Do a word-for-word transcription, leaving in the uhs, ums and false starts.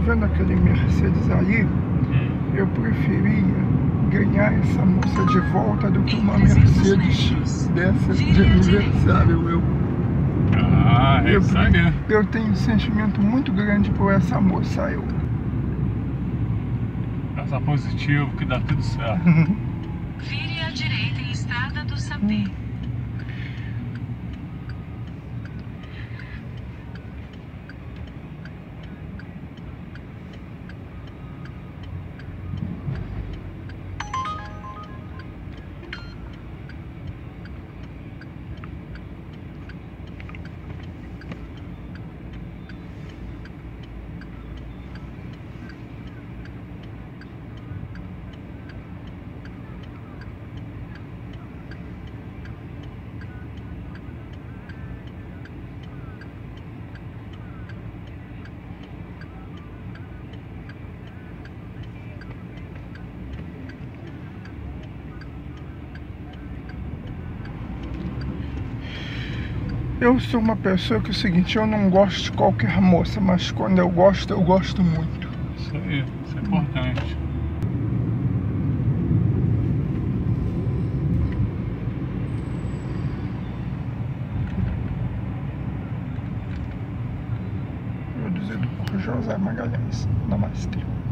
vendo aquele Mercedes aí, Hum. eu preferia ganhar essa moça de volta do que uma Mercedes dessa de aniversário. Eu, Ah, é eu, isso aí. eu tenho um sentimento muito grande por essa moça, eu. Pensa positivo que dá tudo certo. Vire à direita em Estrada do Sapê. Eu sou uma pessoa que é o seguinte, eu não gosto de qualquer moça, mas quando eu gosto, eu gosto muito. Isso aí, isso é importante. Produzido por José Magalhães. Namastê.